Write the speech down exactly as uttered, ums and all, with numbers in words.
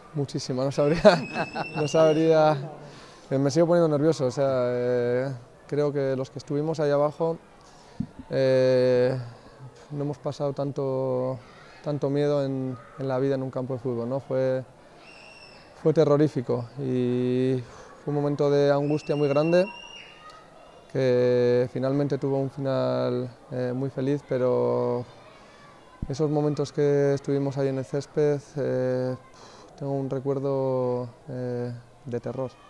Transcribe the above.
Muchísima, no sabría, no sabría, me sigo poniendo nervioso, o sea, eh, creo que los que estuvimos ahí abajo eh, no hemos pasado tanto, tanto miedo en, en la vida en un campo de fútbol, ¿no? Fue, fue terrorífico y fue un momento de angustia muy grande que finalmente tuvo un final eh, muy feliz, pero esos momentos que estuvimos ahí en el césped, eh, tengo un recuerdo eh, de terror.